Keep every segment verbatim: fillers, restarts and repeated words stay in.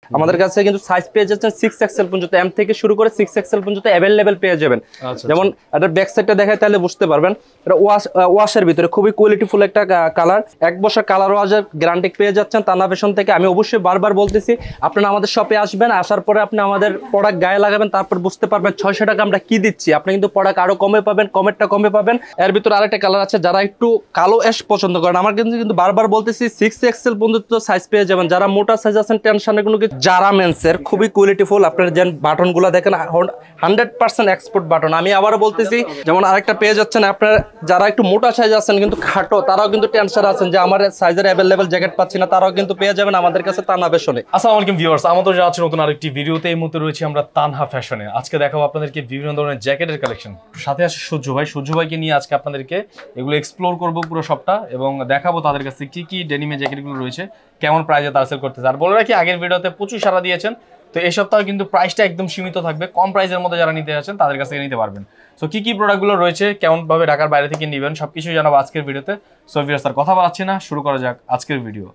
আমাদের কাছে কিন্তু সাইজ পেয়ে যাচ্ছেন সিক্স এক্সেল পর্যন্ত, এম থেকে শুরু করে সিক্স এক্সেল পর্যন্ত অ্যাভেলেবেল পেয়ে যাবেন। যেমন এটার ব্যাক সাইডটা দেখায় তাহলে বুঝতে পারবেন, এটা ওয়াশ ওয়াশের ভিতরে খুবই কোয়ালিটিফুল একটা কালার, এক বছর কালার ওয়াশের গ্যারান্টি পেয়ে যাচ্ছেন তান্না ফ্যাশন থেকে। আমি অবশ্যই বারবার বলতেছি আপনারা আমাদের শপে আসবেন, আসার পরে আপনি আমাদের প্রোডাক্ট গায়ে লাগাবেন, তারপর বুঝতে পারবেন ছয়শো টাকা আমরা কি দিচ্ছি। আপনি কিন্তু প্রোডাক্ট আরো কমে পাবেন, কমেরটা কমে পাবেন। এর ভিতরে আরেকটা কালার আছে, যারা একটু কালো অ্যাশ পছন্দ করেন, আমার কিন্তু কিন্তু বারবার বলতেছি সিক্স এক্সেল পর্যন্ত সাইজ পেয়ে যাবেন। যারা মোটা সাইজ আছেন টেনশনের কোনো কিছু, যারা মেন্সের খুবই কোয়ালিটিফুল, আপনার যেন বাটন গুলা দেখেন হান্ড্রেড পার্সেন্ট এক্সপোর্ট বাটন। আমি আবারও বলতেছি, যেমন আরেকটা পেয়ে যাচ্ছেন আপনার যারা একটু মোটা সাইজ আছেন কিন্তু খাটো, তারাও কিন্তু টেনশন আছেন যে আমার সাইজের অ্যাভেলেবেল জ্যাকেট পাচ্ছি না, তারাও কিন্তু পেয়ে যাবেন আমাদের কাছে তান্না ফ্যাশনে। আসসালামু আলাইকুম ভিউয়ার্স, আমাদের যাচ্ছে নতুন আরেকটি ভিডিওতে। এই মুহূর্তে রয়েছে আমরা তানহা ফ্যাশনে। আজকে দেখাবো আপনাদেরকে বিভিন্ন ধরনের জ্যাকেটের কালেকশন, সাথে আছে সূর্য ভাই। সূর্য ভাইকে নিয়ে আজকে আপনাদেরকে এগুলো এক্সপ্লোর করবো পুরো সবটা, এবং দেখাবো তাদের কাছে কি কি ডেনিমে জ্যাকেটগুলো রয়েছে, কেমন প্রাইসে তারা সেল করতেছে। আর বলে রাখি, আগের ভিডিওতে প্রচুর সাড়া দিয়েছেন, তো এই সপ্তাহে কিন্তু প্রাইসটা একদম সীমিত থাকবে, কম প্রাইসের মধ্যে যারা নিতে আছেন তাদের কাছ থেকে নিতে পারবেন। সো কি কি প্রোডাক্টগুলো রয়েছে, কেমন ভাবে ঢাকার বাইরে থেকে নেবেন, সবকিছু জানাবো আজকের ভিডিওতে। সো ভিউয়ার্স, আর কথা বলাচ্ছি না, শুরু করা যাক আজকের ভিডিও।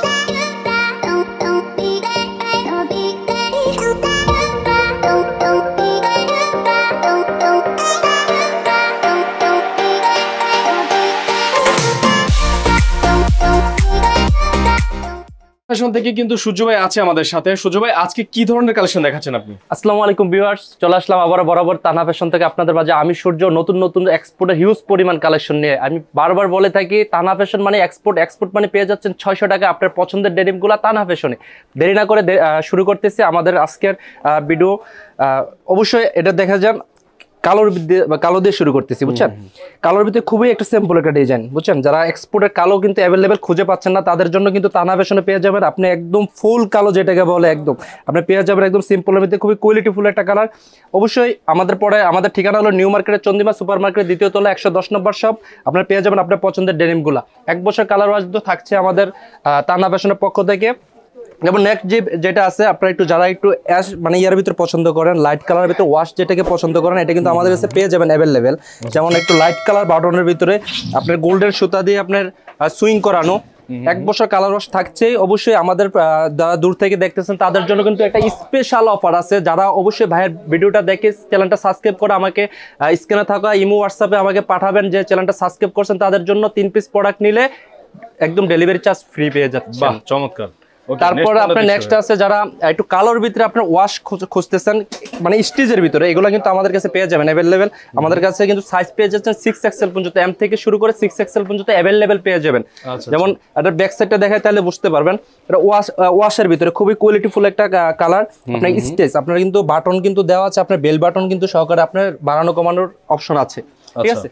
ফ্যাশন থেকে কিন্তু সূর্য ভাই আছে আমাদের সাথে। সূর্য ভাই, আজকে কি ধরনের কালেকশন দেখাচ্ছেন আপনি? আসসালামু আলাইকুম ভিউয়ার্স, চলে আসলাম আবার বরাবর তান্না ফ্যাশন থেকে আপনাদের মাঝে। আমি সূর্য নতুন নতুন এক্সপোর্টের হিউজ পরিমাণ কালেকশন নিয়ে। আমি বারবার বলে থাকি, তান্না ফ্যাশন মানে এক্সপোর্ট, এক্সপোর্ট মানে পেয়ে যাচ্ছেন ছয়শো টাকা আপনার পছন্দের ডেনিমগুলো তান্না ফ্যাশনে। দেরি না করে শুরু করতেছি আমাদের আজকের ভিডিও। অবশ্যই এটা দেখা যান কালোর কালো দিয়ে শুরু করতেছি, বুঝছেন। কালোর ভিতরে খুবই একটা সিম্পল একটা ডিজাইন, বুঝছেন। যারা এক্সপোর্টের কালো কিন্তু অ্যাভেলেবেল খুঁজে পাচ্ছেন না, তাদের জন্য কিন্তু তান্না ফ্যাশনে পেয়ে যাবেন আপনি একদম ফুল কালো, যেটাকে বলে একদম আপনি পেয়ে যাবেন একদম সিম্পলের ভিতরে খুবই কোয়ালিটিফুল একটা কালার। অবশ্যই আমাদের পরে আমাদের ঠিকানা হলো নিউ মার্কেটের চন্দিমা সুপার মার্কেটের দ্বিতীয় তলা একশো দশ নম্বর শপ। আপনার পেয়ে যাবেন আপনার পছন্দের ডেনিমগুলা। এক বছর কালার ওয়াশ থাকছে আমাদের তান্না ফ্যাশনের পক্ষ থেকে। যেমন নেক্সট যে যেটা আছে, আপনারা একটু যারা একটু অ্যাশ মানে ইয়ার ভিতরে পছন্দ করেন, লাইট কালারের ভিতরে ওয়াশ যেটাকে পছন্দ করেন, এটা কিন্তু আমাদের কাছে পেয়ে যাবেন অ্যাভেলেবেল। যেমন একটু লাইট কালার বাটনের ভিতরে আপনার গোল্ডের সুতা দিয়ে আপনার সুইং করানো, এক বছর কালার ওয়াশ থাকছে। অবশ্যই আমাদের যারা দূর থেকে দেখতেছেন তাদের জন্য কিন্তু একটা স্পেশাল অফার আছে। যারা অবশ্যই ভাইয়ের ভিডিওটা দেখে চ্যানেলটা সাবস্ক্রাইব করে আমাকে স্ক্রিনে থাকা ইমো হোয়াটসঅ্যাপে আমাকে পাঠাবেন যে চ্যানেলটা সাবস্ক্রাইব করছেন, তাদের জন্য তিন পিস প্রোডাক্ট নিলে একদম ডেলিভারি চার্জ ফ্রি পেয়ে যাচ্ছে। বাহ, চমৎকার। তারপর আপনার নেক্সট আছে যারা একটু কালোর ভিতরে আপনার ওয়াশ খুঁজতেছেন, মানে স্টিচের ভিতরে, এগুলো কিন্তু আমাদের কাছে পেয়ে যাবেন অ্যাভেলেবেল। আমাদের কাছে কিন্তু সাইজ পেয়ে যাচ্ছেন সিক্স এক্সেল পর্যন্ত, এম থেকে শুরু করে সিক্স এক্সেল পর্যন্ত অ্যাভেলেবেল পেয়ে যাবেন। যেমন এটার ব্যাক সাইডটা দেখায় তাহলে বুঝতে পারবেন, এটা ওয়াশ ওয়াশের ভিতরে খুবই কোয়ালিটিফুল একটা কালার। আপনার স্টেজ আপনার কিন্তু বাটন কিন্তু দেওয়া আছে, আপনার বেল বাটন কিন্তু সহকারে আপনার বাড়ানো কমানোর অপশন আছে, ঠিক আছে।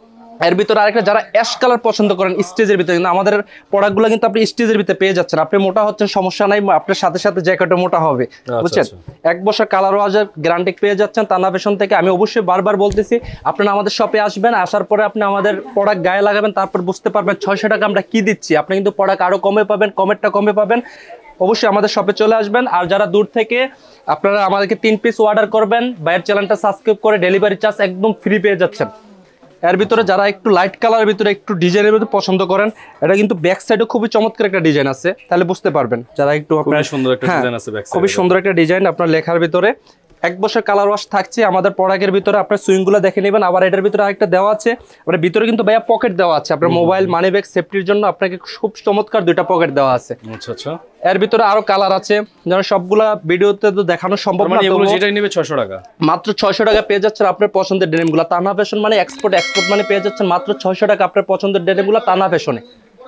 এর ভিতরে আরেকটা যারা অ্যাশ কালার পছন্দ করেন স্টেজের ভিতরে, কিন্তু আমাদের প্রোডাক্টগুলো কিন্তু আপনি স্টেজের ভিতরে পেয়ে যাচ্ছেন। আপনি মোটা হচ্ছেন সমস্যা নাই, আপনার সাথে সাথে জ্যাকেটও মোটা হবে, বুঝছেন। এক বছর কালার ওয়াশের গ্যারান্টি পেয়ে যাচ্ছেন তান্না ফ্যাশন থেকে। আমি অবশ্যই বারবার বলতেছি আপনারা আমাদের শপে আসবেন, আসার পরে আপনি আমাদের প্রোডাক্ট গায়ে লাগাবেন, তারপর বুঝতে পারবেন ছয়শো টাকা আমরা কি দিচ্ছি। আপনি কিন্তু প্রোডাক্ট আরো কমে পাবেন, কমেরটা কমে পাবেন। অবশ্যই আমাদের শপে চলে আসবেন। আর যারা দূর থেকে আপনারা আমাদেরকে তিন পিস অর্ডার করবেন, বাইরের চ্যানেলটা সাবস্ক্রাইব করে ডেলিভারি চার্জ একদম ফ্রি পেয়ে যাচ্ছেন। এর ভিতরে যারা একটু লাইট কালারের ভিতরে একটু ডিজাইনের ভিতরে পছন্দ করেন, এটা কিন্তু ব্যাক সাইডে খুবই চমৎকার একটা ডিজাইন আছে, তাহলে বুঝতে পারবেন। যারা একটু আপনার সুন্দর একটা ডিজাইন আছে, খুবই সুন্দর একটা ডিজাইন আপনার লেখার ভিতরে। এক বছর কালার ওয়াশ থাকছে আমাদের প্রোডাক্টের ভিতরে, আপনার সুইংগুলো দেখে নেবেন। আবার এটার ভিতরে আরেকটা দেওয়া আছে, আপনার ভিতরে কিন্তু ভাইয়া পকেট দেওয়া আছে, আপনার মোবাইল মানি ব্যাগ সেফটির জন্য আপনাকে খুব চমৎকার দুইটা পকেট দেওয়া আছে। আচ্ছা আচ্ছা। এর ভিতরে আরো কালার আছে, যেমন সবগুলা ভিডিওতে তো দেখানো সম্ভব না, এগুলো যেটাই নেবে ছয়শো টাকা, মাত্র ছয়শো টাকা পেয়ে যাচ্ছেন আপনার পছন্দের ডেনিমগুলো। তান্না ফ্যাশন মানে এক্সপোর্ট, এক্সপোর্ট মানে পেয়ে যাচ্ছেন মাত্র ছয়শো টাকা আপনার পছন্দের ডেনিমগুলো তান্না ফ্যাশনে।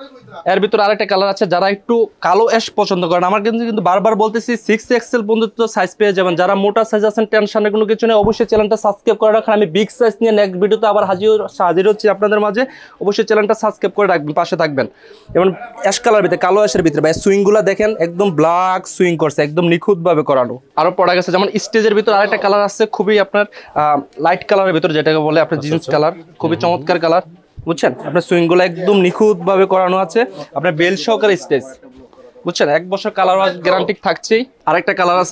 এর ভিতরে আরেকটা কালার আছে, যারা একটু কালো অ্যাশ পছন্দ করেন, আমার কিন্তু কিন্তু বারবার বলতেছি সিক্স এক্সেল পর্যন্ত সাইজ পেয়ে যাবেন। যারা মোটা সাইজ আছেন টেনশনের কোনো কিছু নেই, অবশ্যই চ্যানেলটা সাবস্ক্রাইব করে রাখেন। আমি বিগ সাইজ নিয়ে নেক্সট ভিডিওতে আবার হাজির হাজির হচ্ছি আপনাদের মাঝে। অবশ্যই চ্যানেলটা সাবস্ক্রাইব করে রাখবেন, পাশে থাকবেন। যেমন অ্যাশ কালার ভিতরে কালো অ্যাশের ভিতরে ভাই সুইংগুলো দেখেন একদম ব্ল্যাক সুইং করছে, একদম নিখুঁতভাবে করানো। আরও পড়া গেছে, যেমন স্টেজের ভিতরে আরেকটা কালার আছে খুবই আপনার লাইট কালারের ভিতরে, যেটাকে বলে আপনার জিন্স কালার, খুবই চমৎকার কালার, বুঝছেন। আপনার সুইংগুলো একদম নিখুঁত ভাবে করানো আছে, আপনার বেল সহকারে স্টেজ, বুঝছেন। এক বছর কালার ওয়াশ গ্যারান্টি থাকছেই। আরেকটা কালার আছে,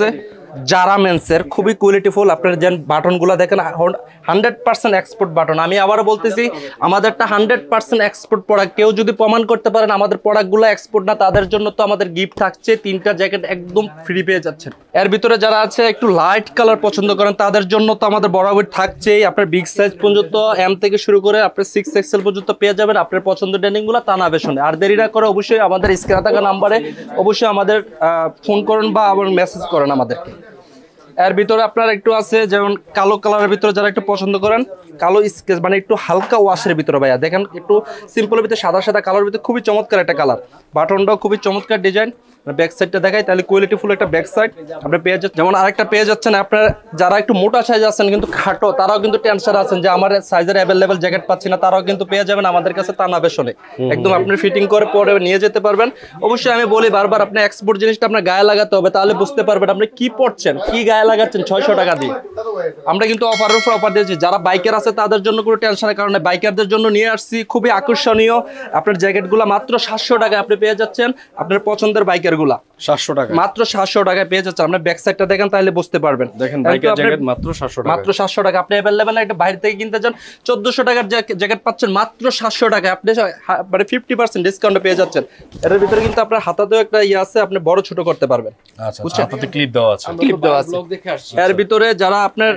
যারা মেন্সের খুবই কোয়ালিটিফুল। আপনার যে বাটনগুলো দেখেন হান্ড্রেড পার্সেন্ট এক্সপোর্ট বাটন। আমি আবারও বলতেছি আমাদেরটা হান্ড্রেড পার্সেন্ট এক্সপোর্ট প্রোডাক্ট। কেউ যদি প্রমাণ করতে পারেন আমাদের প্রোডাক্টগুলো এক্সপোর্ট না, তাদের জন্য তো আমাদের গিফট থাকছে, তিনটা জ্যাকেট একদম ফ্রি পেয়ে যাচ্ছেন। এর ভিতরে যারা আছে একটু লাইট কালার পছন্দ করেন তাদের জন্য তো আমাদের বরাবর থাকছেই। আপনার বিগ সাইজ পর্যন্ত এম থেকে শুরু করে আপনার সিক্স এক্সেল পর্যন্ত পেয়ে যাবেন আপনার পছন্দের ডেনিমগুলো তানা ফ্যাশনে। আর দেরি না করে অবশ্যই আমাদের স্ক্রিনে থাকা নাম্বারে অবশ্যই আমাদের ফোন করেন বা আবার মেসেজ করেন আমাদেরকে। এর ভিতরে আপনার একটু আছে যেমন কালো কালারের ভিতরে যারা একটু পছন্দ করেন, কালো স্কেচ মানে একটু হালকা ওয়াশের ভিতরে ভাইয়া দেখেন একটু সিম্পলের ভিতরে সাদা সাদা কালার ভিতরে খুবই চমৎকার একটা কালার। বাটনটাও খুবই চমৎকার ডিজাইন। ব্যাক সাইডটা দেখাই তাহলে কোয়ালিটি ফুল একটা ব্যাক সাইড আপনি পেয়ে যাচ্ছেন। যেমন আরেকটা পেয়ে যাচ্ছেন আপনার যারা একটু মোটা সাইজ আছেন কিন্তু খাটো, তারাও কিন্তু টেনশন আছেন যে আমার সাইজের অ্যাভেলেবেল জ্যাকেট পাচ্ছি না, তারাও কিন্তু পেয়ে যাবেন আমাদের কাছে তানা ফ্যাশনে। একদম আপনি ফিটিং করে পরে নিয়ে যেতে পারবেন। অবশ্যই আমি বলি বারবার আপনি এক্সপোর্ট জিনিসটা আপনার গায়ে লাগাতে হবে, তাহলে বুঝতে পারবেন আপনি কি পড়ছেন, কি গায়ে লাগাচ্ছেন ছয়শো টাকা দিয়ে। আমরা কিন্তু অফারের উপর অফার দিয়েছি। যারা বাইকার আছে তাদের জন্য কোনো টেনশনের কারণে বাইকারদের জন্য নিয়ে আসছি খুবই আকর্ষণীয় আপনার জ্যাকেটগুলো মাত্র সাতশো টাকায় আপনি পেয়ে যাচ্ছেন আপনার পছন্দের বাইকারগুলা সাতশো টাকা মাত্র সাতশো টাকায় পেয়ে যাচ্ছেন। আপনার ব্যাক সাইডটা দেখেন তাহলে বুঝতে পারবেন। দেখেন বাইকের জ্যাকেট মাত্র সাতশো টাকা, মাত্র সাতশো টাকা। আপনি अवेलेबल একটা বাইরে থেকে কিনতে যান চোদ্দশো টাকার জ্যাকেট পাচ্ছেন মাত্র সাতশো টাকায়। আপনি মানে ফিফটি পার্সেন্ট ডিসকাউন্টে পেয়ে যাচ্ছেন। এর ভিতরে কিন্তু আপনার হাতাতেও একটা ইয়ে আছে, আপনি বড় ছোট করতে পারবেন। আচ্ছা আচ্ছা, হাতাতে ক্লিপ দেওয়া আছে, ক্লিপ দেওয়া আছে। এর ভিতরে যারা আপনার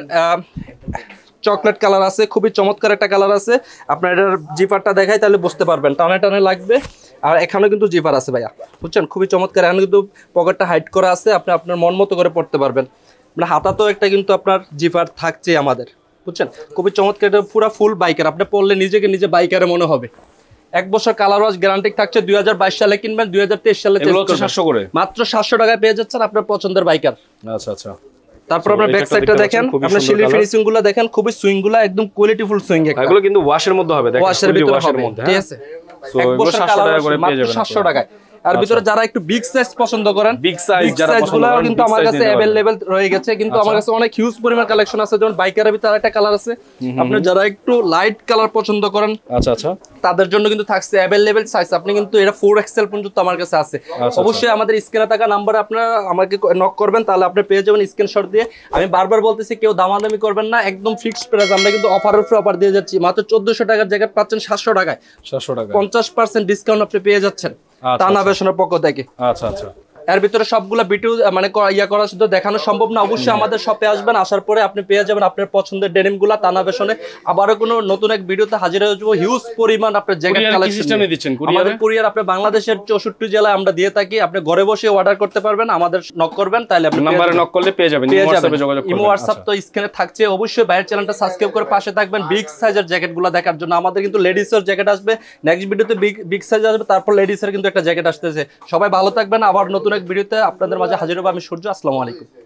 চকলেট কালার আছে, খুবই চমৎকার একটা কালার আছে। আপনার এটার জিপারটা দেখাই তাহলে বুঝতে পারবেন, টানে টানে লাগবে। আর এখানেও কিন্তু জিপার আছে ভাইয়া, বুঝছেন, খুবই চমৎকার। এখানে কিন্তু পকেটটা হাইড করা আছে, আপনি আপনার মন মতো করে পড়তে পারবেন। মানে হাতাতেও একটা কিন্তু আপনার জিপার থাকছে আমাদের, বুঝছেন, খুবই চমৎকার। এটা পুরো ফুল বাইকার, আপনি পড়লে নিজেকে নিজে বাইকারে মনে হবে। এক বছর কালার ওয়াশ গ্যারান্টি থাকছে। দুই হাজার বাইশ সালে কিনবেন, দুই হাজার তেইশ সালে সাতশো করে মাত্র সাতশো টাকায় পেয়ে যাচ্ছেন আপনার পছন্দের বাইকার। আচ্ছা আচ্ছা। তারপর আপনার ব্যাক সাইডটা দেখেন, আপনার শিলি ফিনিশিং গুলো দেখেন, খুবই সুইং গুলো একদম কোয়ালিটিফুল সুইং। এগুলো কিন্তু ওয়াশের মধ্যে হবে, দেখেন ওয়াশের ভিতরে হবে, ঠিক আছে। এক বছর কালার ওয়াশ মাত্র সাতশো টাকায়। আর ভিতরে যারা একটু বিগ সাইজ পছন্দ করেন, বিগ সাইজ যারা পছন্দ করেন কিন্তু আমার কাছে अवेलेबल রয়ে গেছে। কিন্তু আমার কাছে অনেক হিউজ পরিমাণ কালেকশন আছে। যেমন বাইকারের ভিতরে একটা কালার আছে, আপনি যারা একটু লাইট কালার পছন্দ করেন, আচ্ছা আচ্ছা, তাদের জন্য কিন্তু থাকছে अवेलेबल সাইজ। আপনি কিন্তু এটা ফোর এক্সেল পর্যন্ত আমার কাছে আছে। অবশ্যই আমাদের স্ক্রিনে থাকা নাম্বারে আপনারা আমাকে নক করবেন, তাহলে আপনি পেয়ে যাবেন স্ক্রিনশট দিয়ে। আমি বারবার বলতেছি কেউ দামাদামি করবেন না, একদম ফিক্সড প্রাইস। আমরা কিন্তু অফারের উপর অফার দিয়ে যাচ্ছি। মাত্র চোদ্দশো টাকার জ্যাকেট পাচ্ছেন সাতশো টাকায়, সাতশো টাকা পঞ্চাশ পার্সেন্ট ডিসকাউন্ট আপনি পেয়ে যাচ্ছেন তানা ফ্যাশনের পক্ষ থেকে। আচ্ছা আচ্ছা। এর ভিতরে সবগুলা ভিডিও মানে ইয়া করা শুধু দেখানো সম্ভব না। অবশ্যই আমাদের শপে আসবেন, আসার পরে আপনি পেয়ে যাবেন আপনার পছন্দের ডেনিমগুলা তানা ফ্যাশনে। আবারও কোনো নতুন এক ভিডিওতে হাজির হয়ে যাবো। হিউজ পরিমাণ আপনার জ্যাকেট কালেকশন দিচ্ছেন। আমাদের কুরিয়ার আপনি বাংলাদেশের চৌষট্টি জেলায় আমরা দিয়ে থাকি। আপনি ঘরে বসে অর্ডার করতে পারবেন, আমাদের নক করবেন, তাহলে আপনি নাম্বারে নক করলে পেয়ে যাবেন। ইমো হোয়াটসঅ্যাপে যোগাযোগ করবেন। ইমো হোয়াটসঅ্যাপ তো স্ক্রিনে থাকছে। অবশ্যই বাইরের চ্যানেলটা সাবস্ক্রাইব করে পাশে থাকবেন বিগ সাইজের জ্যাকেটগুলো দেখার জন্য। আমাদের কিন্তু লেডিসের জ্যাকেট আসবে নেক্সট ভিডিওতে, বিগ বিগ সাইজ আসবে, তারপর লেডিসের কিন্তু একটা জ্যাকেট আসতেছে। সবাই ভালো থাকবেন, আবার নতুন এক ভিডিওতে আপনাদের মাঝে হাজির হবো। আমি সূর্য, আসসালামু আলাইকুম।